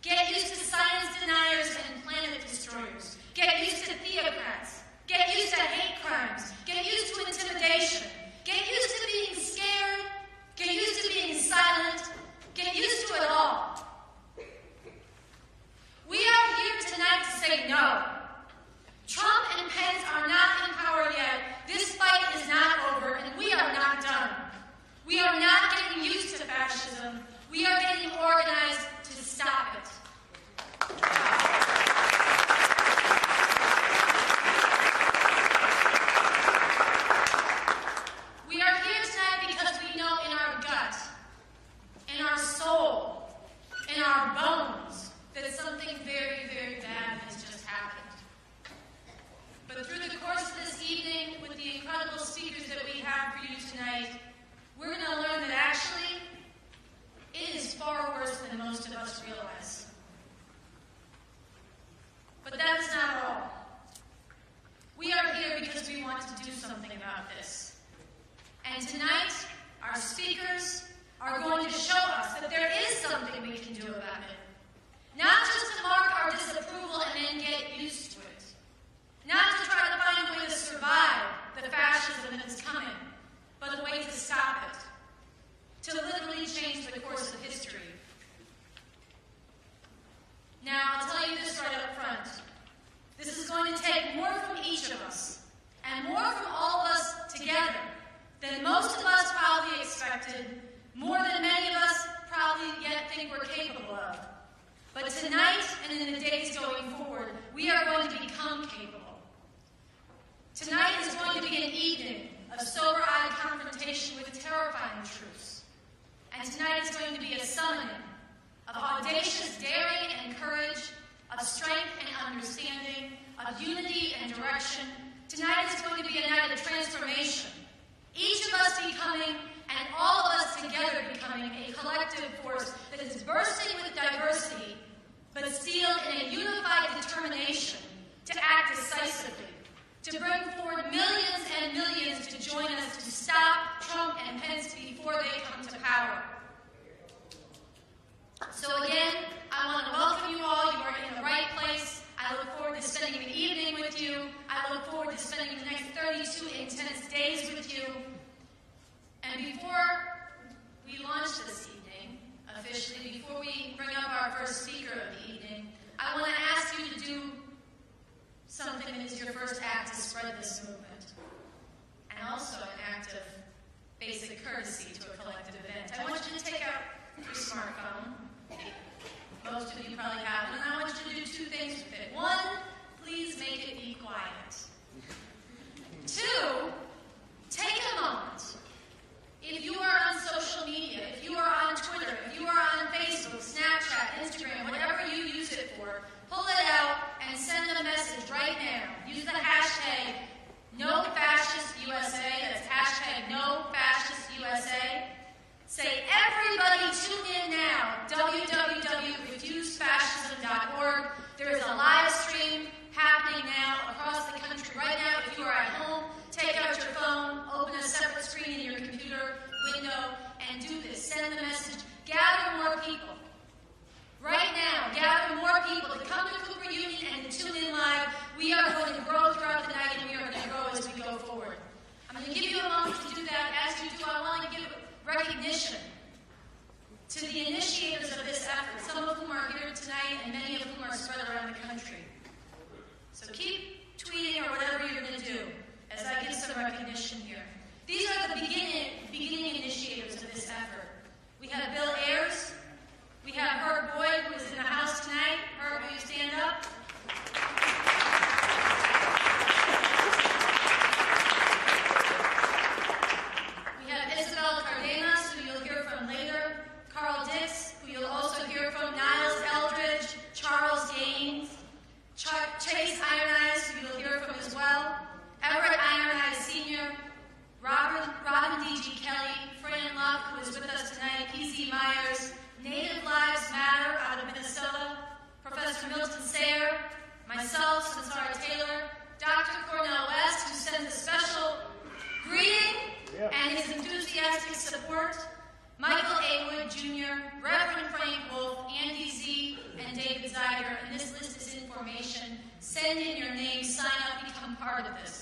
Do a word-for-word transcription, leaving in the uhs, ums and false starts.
Get used to science deniers and planet destroyers. Get used to theocrats. Get used to hate crimes. Get used to intimidation. Get used to being scared. Get used to being silent. Get used to it all. We are here tonight to say no. Trump and Pence are not in power yet. This fight is not over, and we are not done. We are not getting used to fascism. We are getting organized to stop it. We are here tonight because we know in our gut, in our soul, in our bones, that something very, very bad has just happened. But through the course of this evening, with the incredible speakers that we have for you tonight, we're going to learn that actually, it is far worse than most of us realize. But that is not all. We are here because we want to do something about this. And tonight, our speakers are going to show us that there is something we can do about it. Not just to mark our disapproval and then get used to it. Not to try to find a way to survive the fascism that is coming, but a way to stop it. To literally change the course of history. Now, I'll tell you this right up front. This is going to take more from each of us, and more from all of us together, than most of us probably expected, more than many of us probably yet think we're capable of. But tonight, and in the days going forward, we are going to become capable. Tonight is going to be an evening of sober-eyed confrontation with terrifying truths. And tonight is going to be a summoning of audacious daring and courage, of strength and understanding, of unity and direction. Tonight is going to be a night of transformation. Each of us becoming, and all of us together becoming, a collective force that is bursting with diversity, but sealed in a unified determination to act decisively, to bring forward millions and millions to join us to stop Trump and Pence before they come to power. So again, I want to welcome you all. You are in the right place. I look forward to spending an evening with you. I look forward to spending the next thirty-two intense days with you. And before we launch this evening, officially, before we bring up our first speaker of the evening, I want to ask you to do something that is your first act to spread this movement, and also an act of basic courtesy to a collective event. I want you to take out your smartphone. Most of you probably have it, and I want you to do two things with it. One, please make it be quiet. Two, take a moment. If you are on social media, if you are on Twitter, if you are on Facebook, Snapchat, Instagram, whatever you use it for, pull it out and send a message right now. Use the hashtag NoFascistUSA. That's hashtag NoFascistUSA. Say, everybody tune in now, w w w dot refuse fascism dot org. There is a live stream happening now across the country. Right now, if you are at home, take out your phone, open a separate screen in your computer window, and do this. Send the message. Gather more people. Right now, gather more people to come to Cooper Union and to tune in live. We are going to grow throughout the night, and we are going to grow as we go forward. I'm going to give you a moment to do that. As you do, I want to give recognition to the initiators of this effort, some of whom are here tonight and many of whom are spread around the country. So keep tweeting or whatever you're going to do as I give some recognition here. These are the beginning, beginning initiators of this effort. We have Bill Ayers. We have Herb Boyd, who is in the house tonight. Herb, will you stand up? We have Isabel Cardenas, who you'll hear from later. Carl Dix, who you'll also hear from. Niles Eldridge, Charles Gaines, Ch Chase Ironeyes, who you'll hear from as well. Everett Ironeyes Senior, Robert, Robin D G Kelly, Fran Luck, who is with us tonight, P C Myers, Native Lives Matter out of Minnesota, Professor Milton Sayre, myself, Sunsara Taylor, Doctor Cornell West, who sends a special greeting yeah. and his enthusiastic support, Michael A. Wood Junior, Reverend Frank Wolf, Andy Z, and David send in your name, sign up, become part of this.